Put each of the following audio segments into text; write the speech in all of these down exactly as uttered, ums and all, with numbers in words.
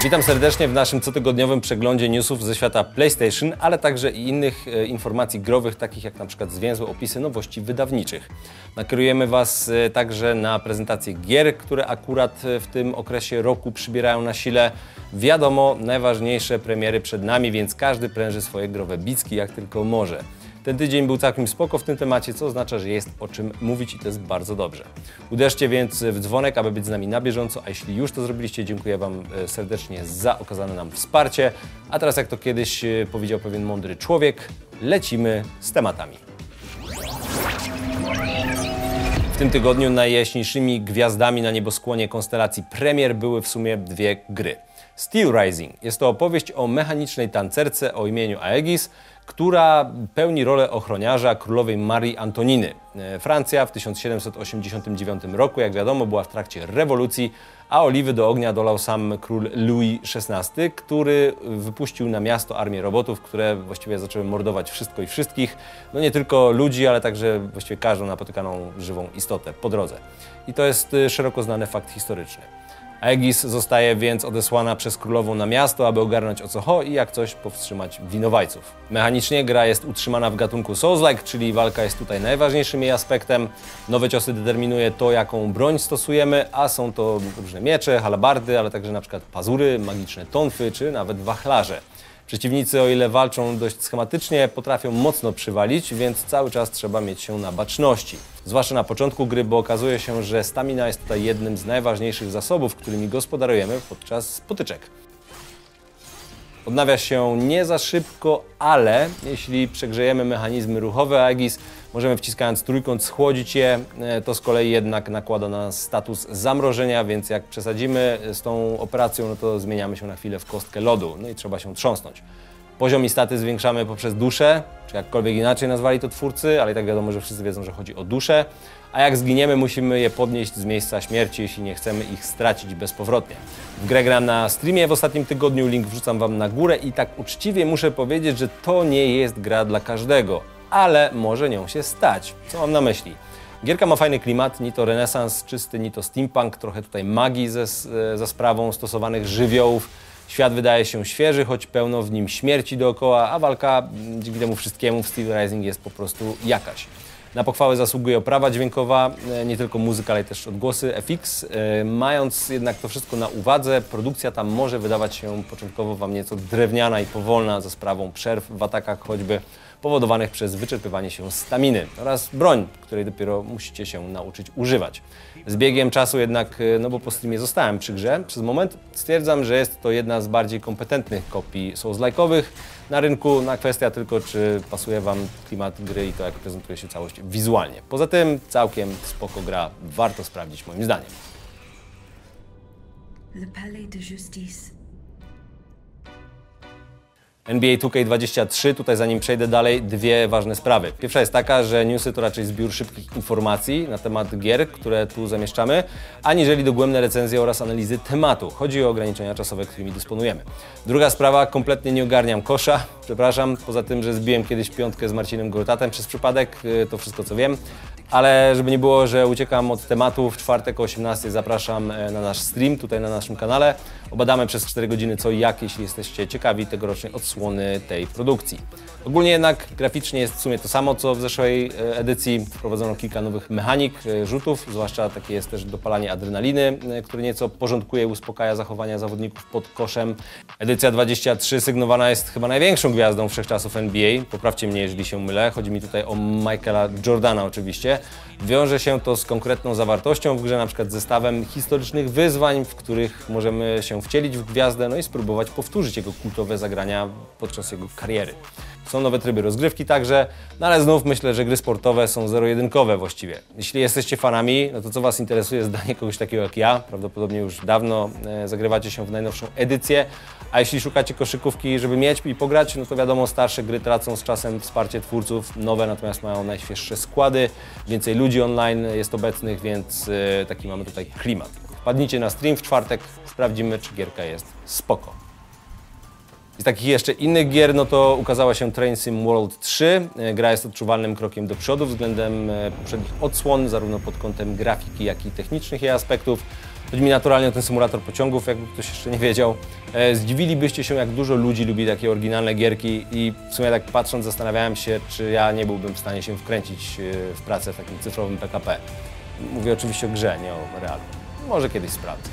Witam serdecznie w naszym cotygodniowym przeglądzie newsów ze świata PlayStation, ale także i innych e, informacji growych, takich jak na przykład zwięzłe opisy nowości wydawniczych. Nakierujemy Was e, także na prezentację gier, które akurat w tym okresie roku przybierają na sile. Wiadomo, najważniejsze premiery przed nami, więc każdy pręży swoje growe bicki jak tylko może. Ten tydzień był całkiem spoko w tym temacie, co oznacza, że jest o czym mówić i to jest bardzo dobrze. Uderzcie więc w dzwonek, aby być z nami na bieżąco, a jeśli już to zrobiliście, dziękuję Wam serdecznie za okazane nam wsparcie. A teraz, jak to kiedyś powiedział pewien mądry człowiek, lecimy z tematami. W tym tygodniu najjaśniejszymi gwiazdami na nieboskłonie konstelacji premier były w sumie dwie gry. Steel Rising jest to opowieść o mechanicznej tancerce o imieniu Aegis, która pełni rolę ochroniarza królowej Marii Antoniny. Francja w tysiąc siedemset osiemdziesiątym dziewiątym roku, jak wiadomo, była w trakcie rewolucji, a oliwy do ognia dolał sam król Louis szesnasty, który wypuścił na miasto armię robotów, które właściwie zaczęły mordować wszystko i wszystkich. No nie tylko ludzi, ale także właściwie każdą napotykaną żywą istotę po drodze. I to jest szeroko znany fakt historyczny. Aegis zostaje więc odesłana przez królową na miasto, aby ogarnąć o co chodzi i jak coś powstrzymać winowajców. Mechanicznie gra jest utrzymana w gatunku Souls-like, czyli walka jest tutaj najważniejszym jej aspektem. Nowe ciosy determinuje to, jaką broń stosujemy, a są to różne miecze, halabardy, ale także na przykład pazury, magiczne tonfy czy nawet wachlarze. Przeciwnicy, o ile walczą dość schematycznie, potrafią mocno przywalić, więc cały czas trzeba mieć się na baczności. Zwłaszcza na początku gry, bo okazuje się, że stamina jest tutaj jednym z najważniejszych zasobów, którymi gospodarujemy podczas potyczek. Odnawia się nie za szybko, ale jeśli przegrzejemy mechanizmy ruchowe Aegis, możemy wciskając trójkąt schłodzić je, to z kolei jednak nakłada na nas status zamrożenia, więc jak przesadzimy z tą operacją, no to zmieniamy się na chwilę w kostkę lodu, no i trzeba się trząsnąć. Poziom i staty zwiększamy poprzez duszę, czy jakkolwiek inaczej nazwali to twórcy, ale i tak wiadomo, że wszyscy wiedzą, że chodzi o duszę, a jak zginiemy, musimy je podnieść z miejsca śmierci, jeśli nie chcemy ich stracić bezpowrotnie. W grę gram na streamie w ostatnim tygodniu, link wrzucam Wam na górę i tak uczciwie muszę powiedzieć, że to nie jest gra dla każdego, ale może nią się stać. Co mam na myśli? Gierka ma fajny klimat, ni to renesans czysty, ni to steampunk, trochę tutaj magii ze, za sprawą stosowanych żywiołów. Świat wydaje się świeży, choć pełno w nim śmierci dookoła, a walka dzięki temu wszystkiemu w Steel Rising jest po prostu jakaś. Na pochwałę zasługuje oprawa dźwiękowa, nie tylko muzyka, ale też odgłosy F X. Mając jednak to wszystko na uwadze, produkcja tam może wydawać się początkowo Wam nieco drewniana i powolna za sprawą przerw w atakach choćby powodowanych przez wyczerpywanie się staminy oraz broń, której dopiero musicie się nauczyć używać. Z biegiem czasu jednak, no bo po streamie zostałem przy grze, przez moment stwierdzam, że jest to jedna z bardziej kompetentnych kopii Souls-like'owych na rynku, na kwestia tylko, czy pasuje Wam klimat gry i to, jak prezentuje się całość wizualnie. Poza tym całkiem spoko gra, warto sprawdzić moim zdaniem. Le Palais de Justice. N B A two K dwadzieścia trzy, tutaj zanim przejdę dalej, dwie ważne sprawy. Pierwsza jest taka, że newsy to raczej zbiór szybkich informacji na temat gier, które tu zamieszczamy, aniżeli dogłębne recenzje oraz analizy tematu. Chodzi o ograniczenia czasowe, którymi dysponujemy. Druga sprawa, kompletnie nie ogarniam kosza, przepraszam, poza tym, że zbiłem kiedyś piątkę z Marcinem Gortatem przez przypadek, to wszystko co wiem. Ale żeby nie było, że uciekam od tematu, w czwartek o osiemnastej zapraszam na nasz stream, tutaj na naszym kanale. Obadamy przez cztery godziny co i jak, jeśli jesteście ciekawi tegorocznej odsłony tej produkcji. Ogólnie jednak graficznie jest w sumie to samo, co w zeszłej edycji. Wprowadzono kilka nowych mechanik, rzutów, zwłaszcza takie jest też dopalanie adrenaliny, które nieco porządkuje i uspokaja zachowania zawodników pod koszem. Edycja dwadzieścia trzy sygnowana jest chyba największą gwiazdą wszechczasów N B A. Poprawcie mnie, jeżeli się mylę. Chodzi mi tutaj o Michaela Jordana oczywiście. Wiąże się to z konkretną zawartością w grze, na przykład zestawem historycznych wyzwań, w których możemy się wcielić w gwiazdę, no i spróbować powtórzyć jego kultowe zagrania podczas jego kariery. Są nowe tryby rozgrywki także, no ale znów myślę, że gry sportowe są zero-jedynkowe właściwie. Jeśli jesteście fanami, no to co Was interesuje zdanie kogoś takiego jak ja, prawdopodobnie już dawno e, zagrywacie się w najnowszą edycję, a jeśli szukacie koszykówki, żeby mieć i pograć, no to wiadomo, starsze gry tracą z czasem wsparcie twórców, nowe natomiast mają najświeższe składy, więcej ludzi online jest obecnych, więc e, taki mamy tutaj klimat. Wpadnijcie na stream w czwartek, sprawdzimy, czy gierka jest spoko. Z takich jeszcze innych gier, no to ukazała się Train Sim World trzy. Gra jest odczuwalnym krokiem do przodu względem poprzednich odsłon, zarówno pod kątem grafiki, jak i technicznych jej aspektów. Chodzi mi naturalnie o ten symulator pociągów, jakby ktoś jeszcze nie wiedział. E, zdziwilibyście się, jak dużo ludzi lubi takie oryginalne gierki i w sumie tak patrząc zastanawiałem się, czy ja nie byłbym w stanie się wkręcić w pracę w takim cyfrowym P K P. Mówię oczywiście o grze, nie o realu. Może kiedyś sprawdzę.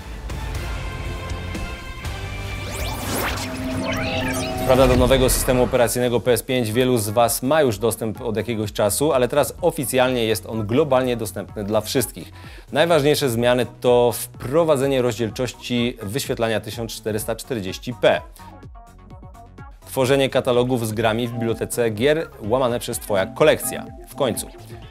Prawda, do nowego systemu operacyjnego P S pięć wielu z Was ma już dostęp od jakiegoś czasu, ale teraz oficjalnie jest on globalnie dostępny dla wszystkich. Najważniejsze zmiany to wprowadzenie rozdzielczości wyświetlania tysiąc czterysta czterdzieści p. Tworzenie katalogów z grami w bibliotece gier łamane przez Twoja kolekcja. W końcu.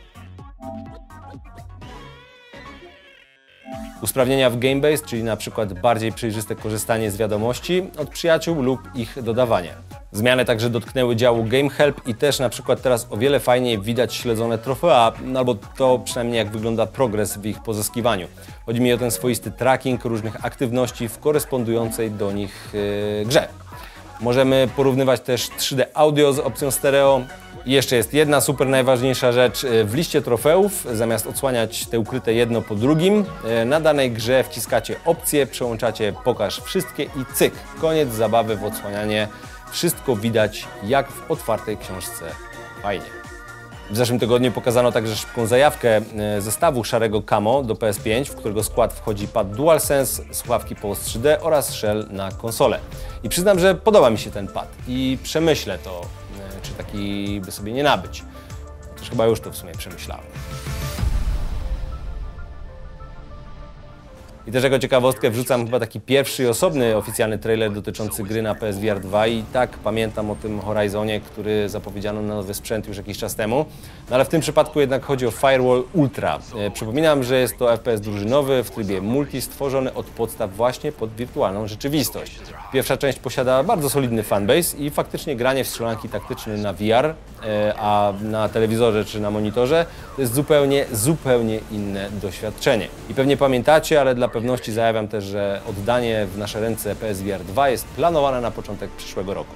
Usprawnienia w Gamebase, czyli na przykład bardziej przejrzyste korzystanie z wiadomości od przyjaciół lub ich dodawanie. Zmiany także dotknęły działu Game Help i też na przykład teraz o wiele fajniej widać śledzone trofea, albo to przynajmniej jak wygląda progres w ich pozyskiwaniu. Chodzi mi o ten swoisty tracking różnych aktywności w korespondującej do nich yy, grze. Możemy porównywać też trzy D audio z opcją stereo. I jeszcze jest jedna super najważniejsza rzecz. W liście trofeów, zamiast odsłaniać te ukryte jedno po drugim, na danej grze wciskacie opcję, przełączacie pokaż wszystkie i cyk. Koniec zabawy w odsłanianie. Wszystko widać jak w otwartej książce. Fajnie. W zeszłym tygodniu pokazano także szybką zajawkę zestawu szarego Camo do P S pięć, w którego skład wchodzi pad DualSense, słuchawki Pulse trzy D oraz Shell na konsolę. I przyznam, że podoba mi się ten pad i przemyślę to, czy taki by sobie nie nabyć. Też chyba już to w sumie przemyślałem. I też jako ciekawostkę wrzucam chyba taki pierwszy i osobny oficjalny trailer dotyczący gry na P S V R dwa i tak pamiętam o tym Horizonie, który zapowiedziano na nowy sprzęt już jakiś czas temu. No ale w tym przypadku jednak chodzi o Firewall Ultra. E, przypominam, że jest to F P S drużynowy w trybie multi stworzony od podstaw właśnie pod wirtualną rzeczywistość. Pierwsza część posiada bardzo solidny fanbase i faktycznie granie w strzelanki taktyczne na V R, e, a na telewizorze czy na monitorze to jest zupełnie, zupełnie inne doświadczenie. I pewnie pamiętacie, ale dla pewności zajawiam też, że oddanie w nasze ręce P S V R dwa jest planowane na początek przyszłego roku.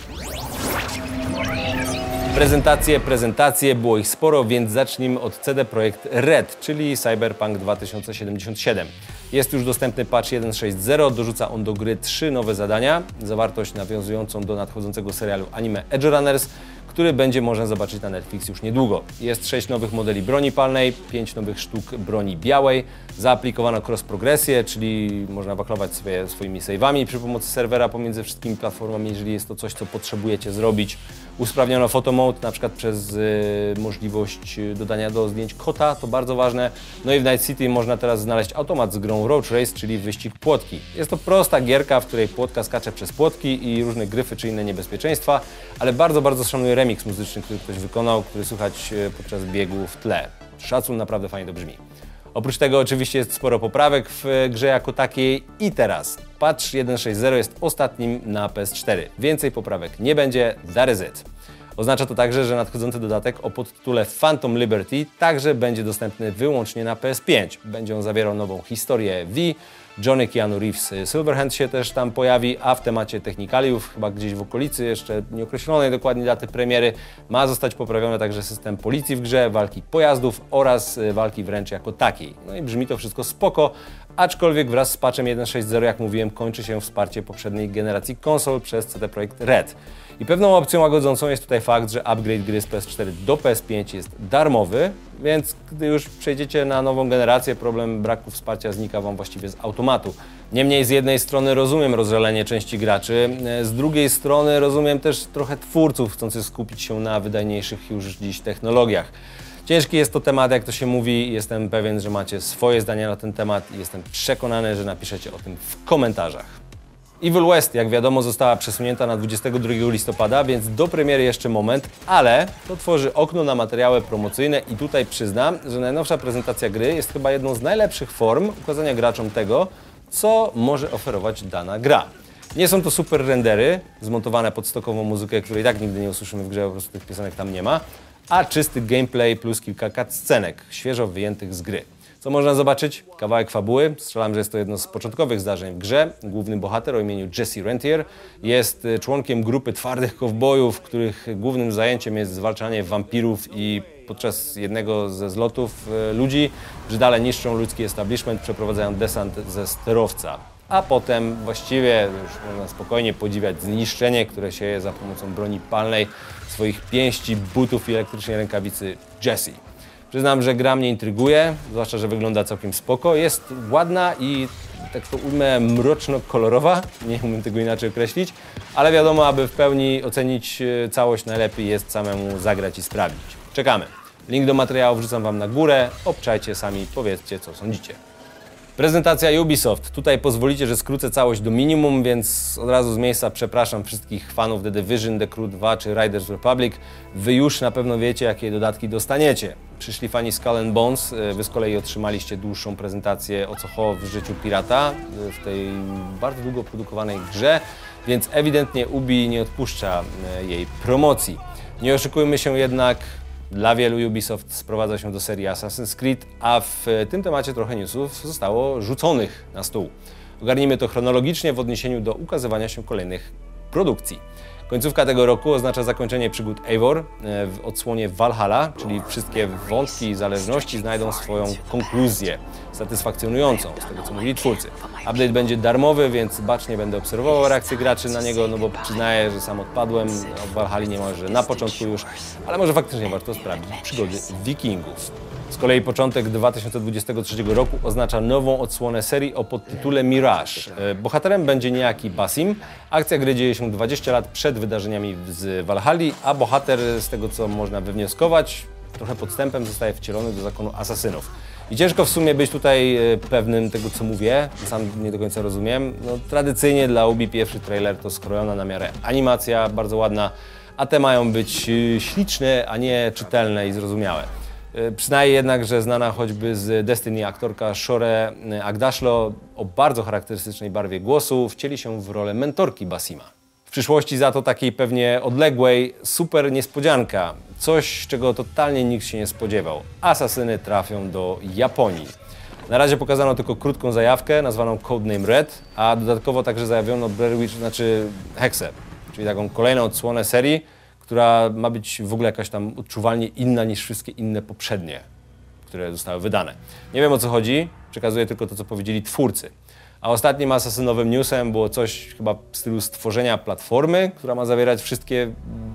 Prezentacje, prezentacje, było ich sporo, więc zacznijmy od C D Projekt Red, czyli Cyberpunk dwa tysiące siedemdziesiąt siedem. Jest już dostępny patch jeden sześć zero, dorzuca on do gry trzy nowe zadania, zawartość nawiązującą do nadchodzącego serialu anime Edge Runners, który będzie można zobaczyć na Netflix już niedługo. Jest sześć nowych modeli broni palnej, pięć nowych sztuk broni białej, zaaplikowano cross-progresję, czyli można wachlować sobie swoimi save'ami przy pomocy serwera pomiędzy wszystkimi platformami, jeżeli jest to coś, co potrzebujecie zrobić. Usprawniono photo mode, na przykład przez y, możliwość dodania do zdjęć kota, to bardzo ważne. No i w Night City można teraz znaleźć automat z grą Roach Race, czyli wyścig płotki. Jest to prosta gierka, w której płotka skacze przez płotki i różne gryfy czy inne niebezpieczeństwa, ale bardzo, bardzo szanuję remix muzyczny, który ktoś wykonał, który słychać podczas biegu w tle. Szacun, naprawdę fajnie to brzmi. Oprócz tego oczywiście jest sporo poprawek w grze jako takiej i teraz. Patch jeden sześć zero jest ostatnim na P S cztery. Więcej poprawek nie będzie, that is it. Oznacza to także, że nadchodzący dodatek o podtytule Phantom Liberty także będzie dostępny wyłącznie na P S pięć. Będzie on zawierał nową historię V, Johnny Keanu Reeves Silverhand się też tam pojawi, a w temacie technikaliów, chyba gdzieś w okolicy jeszcze nieokreślonej dokładnie daty premiery, ma zostać poprawiony także system policji w grze, walki pojazdów oraz walki wręcz jako takiej. No i brzmi to wszystko spoko, aczkolwiek wraz z patchem jeden sześć zero, jak mówiłem, kończy się wsparcie poprzedniej generacji konsol przez C D Projekt Red. I pewną opcją łagodzącą jest tutaj fakt, że upgrade gry z P S cztery do P S pięć jest darmowy, więc gdy już przejdziecie na nową generację, problem braku wsparcia znika Wam właściwie z automatu. Niemniej z jednej strony rozumiem rozżalenie części graczy, z drugiej strony rozumiem też trochę twórców chcących skupić się na wydajniejszych już dziś technologiach. Ciężki jest to temat, jak to się mówi, jestem pewien, że macie swoje zdania na ten temat i jestem przekonany, że napiszecie o tym w komentarzach. Evil West, jak wiadomo, została przesunięta na dwudziestego drugiego listopada, więc do premiery jeszcze moment, ale to tworzy okno na materiały promocyjne i tutaj przyznam, że najnowsza prezentacja gry jest chyba jedną z najlepszych form ukazania graczom tego, co może oferować dana gra. Nie są to super rendery, zmontowane pod stokową muzykę, której tak nigdy nie usłyszymy w grze, po prostu tych piosenek tam nie ma, a czysty gameplay plus kilka cutscenek, świeżo wyjętych z gry. Co można zobaczyć? Kawałek fabuły. Strzelam, że jest to jedno z początkowych zdarzeń w grze. Główny bohater o imieniu Jesse Rentier jest członkiem grupy twardych kowbojów, których głównym zajęciem jest zwalczanie wampirów i podczas jednego ze zlotów ludzi brzydale niszczą ludzki establishment, przeprowadzają desant ze sterowca. A potem właściwie już można spokojnie podziwiać zniszczenie, które sieje za pomocą broni palnej, swoich pięści, butów i elektrycznej rękawicy Jessie. Przyznam, że gra mnie intryguje, zwłaszcza, że wygląda całkiem spoko. Jest ładna i, tak to ujmę, mroczno-kolorowa, nie umiem tego inaczej określić, ale wiadomo, aby w pełni ocenić całość, najlepiej jest samemu zagrać i sprawdzić. Czekamy. Link do materiału wrzucam Wam na górę, obczajcie sami, powiedzcie, co sądzicie. Prezentacja Ubisoft. Tutaj pozwolicie, że skrócę całość do minimum, więc od razu z miejsca przepraszam wszystkich fanów The Division, The Crew dwa czy Riders Republic. Wy już na pewno wiecie, jakie dodatki dostaniecie. Przyszli fani Skull and Bones, wy z kolei otrzymaliście dłuższą prezentację o co chodzi w życiu pirata w tej bardzo długo produkowanej grze, więc ewidentnie Ubi nie odpuszcza jej promocji. Nie oszukujmy się jednak, dla wielu Ubisoft sprowadza się do serii Assassin's Creed, a w tym temacie trochę newsów zostało rzuconych na stół. Ogarnijmy to chronologicznie w odniesieniu do ukazywania się kolejnych produkcji. Końcówka tego roku oznacza zakończenie przygód Eivor w odsłonie Valhalla, czyli wszystkie wątki i zależności znajdą swoją konkluzję satysfakcjonującą, z tego co mówili twórcy. Update będzie darmowy, więc bacznie będę obserwował reakcję graczy na niego, no bo przyznaję, że sam odpadłem od Valhalli niemalże na początku już, ale może faktycznie warto sprawdzić przygody Wikingów. Z kolei początek dwa tysiące dwudziestego trzeciego roku oznacza nową odsłonę serii o podtytule Mirage. Bohaterem będzie niejaki Basim. Akcja gry dzieje się dwadzieścia lat przed wydarzeniami z Valhalli, a bohater, z tego co można wywnioskować, trochę podstępem zostaje wcielony do zakonu asasynów. I ciężko w sumie być tutaj pewnym tego, co mówię, sam nie do końca rozumiem. No, tradycyjnie dla Ubi pierwszy trailer to skrojona na miarę animacja, bardzo ładna, a te mają być śliczne, a nie czytelne i zrozumiałe. Przyznaję jednak, że znana choćby z Destiny aktorka Shore Agdashlo o bardzo charakterystycznej barwie głosu wcieli się w rolę mentorki Basima. W przyszłości za to takiej pewnie odległej super niespodzianka. Coś, czego totalnie nikt się nie spodziewał. Asasyny trafią do Japonii. Na razie pokazano tylko krótką zajawkę nazwaną Codename Red, a dodatkowo także zajawiono Blair Witch, znaczy Hexę, czyli taką kolejną odsłonę serii, która ma być w ogóle jakaś tam odczuwalnie inna niż wszystkie inne poprzednie, które zostały wydane. Nie wiem o co chodzi, przekazuję tylko to, co powiedzieli twórcy. A ostatnim asasynowym newsem było coś chyba w stylu stworzenia platformy, która ma zawierać wszystkie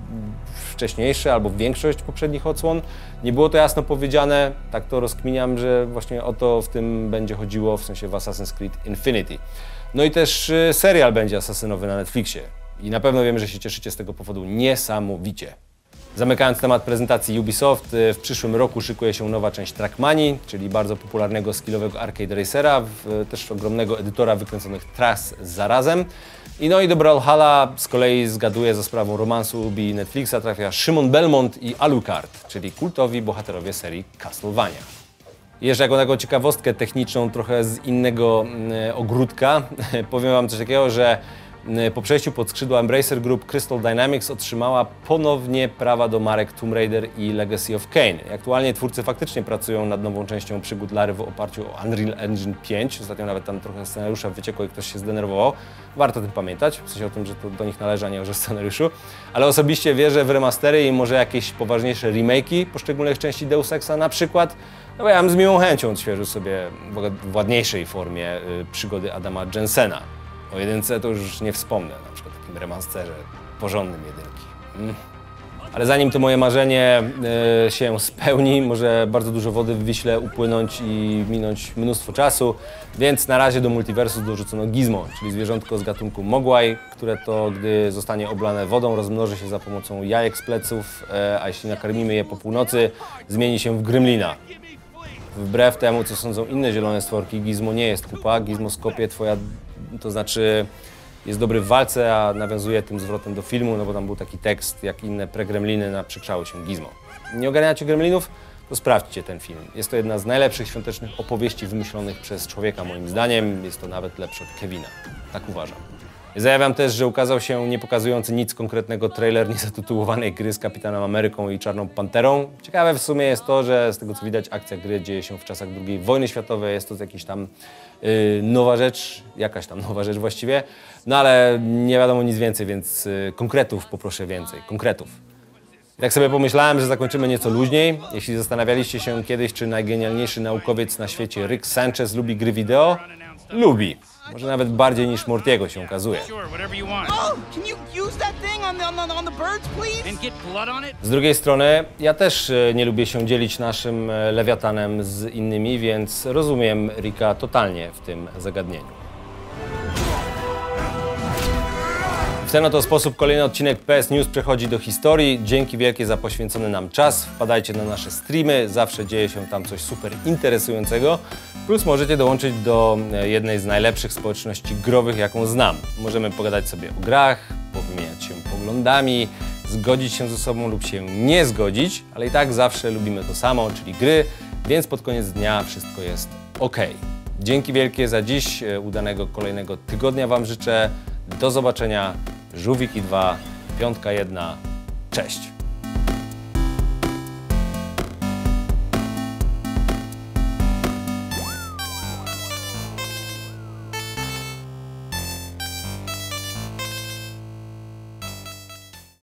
wcześniejsze albo większość poprzednich odsłon. Nie było to jasno powiedziane, tak to rozkminiam, że właśnie o to w tym będzie chodziło, w sensie w Assassin's Creed Infinity. No i też serial będzie asasynowy na Netflixie. I na pewno wiemy, że się cieszycie z tego powodu niesamowicie. Zamykając temat prezentacji Ubisoft, w przyszłym roku szykuje się nowa część Trackmanii, czyli bardzo popularnego skillowego arcade racera, też ogromnego edytora wykręconych tras zarazem. I no i do Brawlhalla z kolei zgaduję za sprawą romansu Ubi i Netflixa trafia Szymon Belmont i Alucard, czyli kultowi bohaterowie serii Castlevania. I jeszcze jako taką ciekawostkę techniczną trochę z innego y, ogródka powiem Wam coś takiego, że po przejściu pod skrzydła Embracer Group Crystal Dynamics otrzymała ponownie prawa do marek Tomb Raider i Legacy of Kain. Aktualnie twórcy faktycznie pracują nad nową częścią przygód Lary w oparciu o Unreal Engine pięć. Ostatnio nawet tam trochę scenariusza wyciekło i ktoś się zdenerwował. Warto o tym pamiętać, w sensie o tym, że to do nich należy, a nie o scenariuszu. Ale osobiście wierzę w remastery i może jakieś poważniejsze remake'i poszczególnych części Deus Exa na przykład. No bo ja bym z miłą chęcią odświeżył sobie w ładniejszej formie y, przygody Adama Jensena. O jedynce to już nie wspomnę, na przykład takim remasterze porządnym jedynki. Mm. Ale zanim to moje marzenie y, się spełni, może bardzo dużo wody w Wiśle upłynąć i minąć mnóstwo czasu, więc na razie do multiversu dorzucono Gizmo, czyli zwierzątko z gatunku Mogwai, które to, gdy zostanie oblane wodą, rozmnoży się za pomocą jajek z pleców, y, a jeśli nakarmimy je po północy, zmieni się w gremlina. Wbrew temu, co sądzą inne zielone stworki, Gizmo nie jest kupa, Gizmo skopie twoja, to znaczy jest dobry w walce, a nawiązuje tym zwrotem do filmu, no bo tam był taki tekst, jak inne pregremliny naprzykrzały się Gizmo. Nie ogarniacie gremlinów? To sprawdźcie ten film. Jest to jedna z najlepszych świątecznych opowieści wymyślonych przez człowieka, moim zdaniem. Jest to nawet lepsze od Kevina. Tak uważam. Zajawiam też, że ukazał się nie pokazujący nic konkretnego trailer niezatytułowanej gry z Kapitanem Ameryką i Czarną Panterą. Ciekawe w sumie jest to, że z tego co widać akcja gry dzieje się w czasach drugiej wojny światowej. Jest to jakaś tam yy, nowa rzecz, jakaś tam nowa rzecz właściwie. No ale nie wiadomo nic więcej, więc yy, konkretów poproszę więcej, konkretów. Tak sobie pomyślałem, że zakończymy nieco luźniej. Jeśli zastanawialiście się kiedyś, czy najgenialniejszy naukowiec na świecie Rick Sanchez lubi gry wideo, lubi. Może nawet bardziej niż Mortiego się okazuje. Z drugiej strony, ja też nie lubię się dzielić naszym lewiatanem z innymi, więc rozumiem Ricka totalnie w tym zagadnieniu. W ten oto sposób kolejny odcinek P S News przechodzi do historii. Dzięki wielkie za poświęcony nam czas. Wpadajcie na nasze streamy, zawsze dzieje się tam coś super interesującego. Plus możecie dołączyć do jednej z najlepszych społeczności growych, jaką znam. Możemy pogadać sobie o grach, powymieniać się poglądami, zgodzić się ze sobą lub się nie zgodzić, ale i tak zawsze lubimy to samo, czyli gry, więc pod koniec dnia wszystko jest ok. Dzięki wielkie za dziś, udanego kolejnego tygodnia Wam życzę. Do zobaczenia. Żółwiki dwa, piątka jedna. Cześć!